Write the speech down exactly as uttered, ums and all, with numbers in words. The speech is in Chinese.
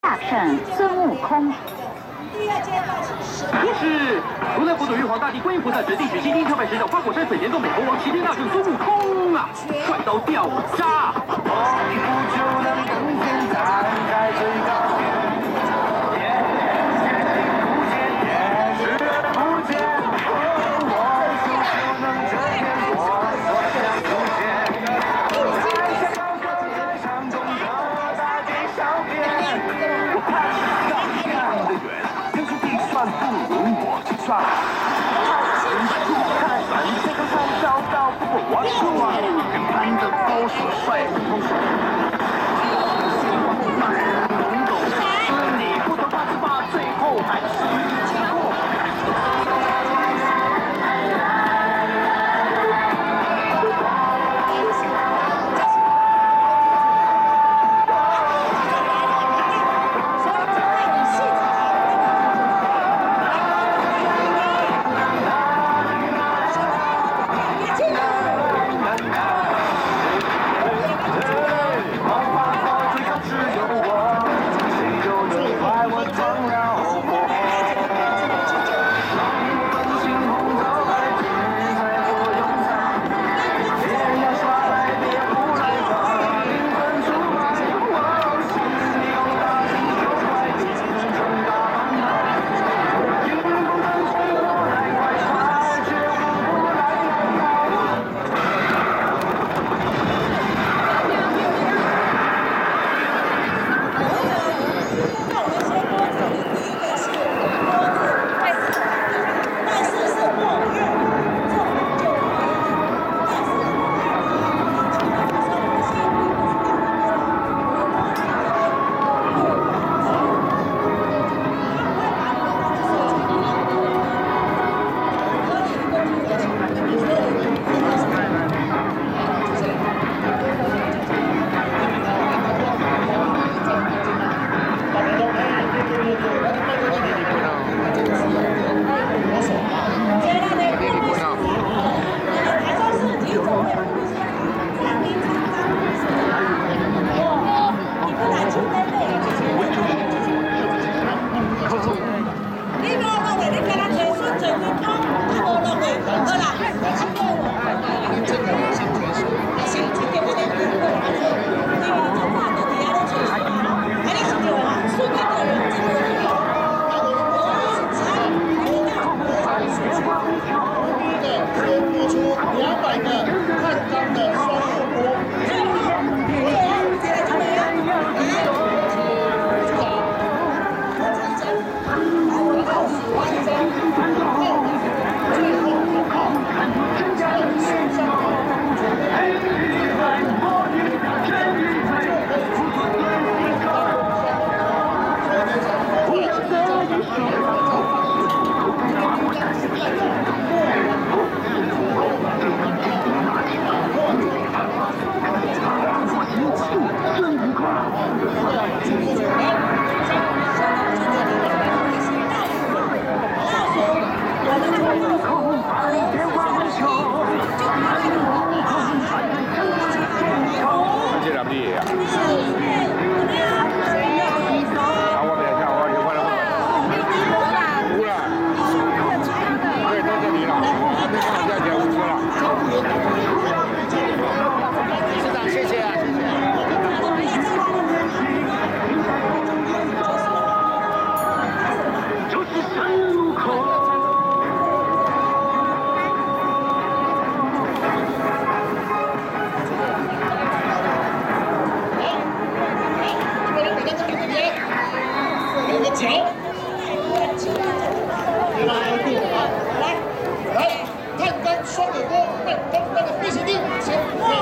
大圣孙悟空。 可是，如来佛祖玉皇大帝观音菩萨指定取西经特派使者花果山水帘洞美猴王齐天大圣孙悟空啊，快刀掉渣！算了，看反这个看找到不过我输啊，跟班的都是帅同学。懵懂，是你不懂八十八，最后还是结果。 来，来，探单双耳朵，慢动那个变形力，前。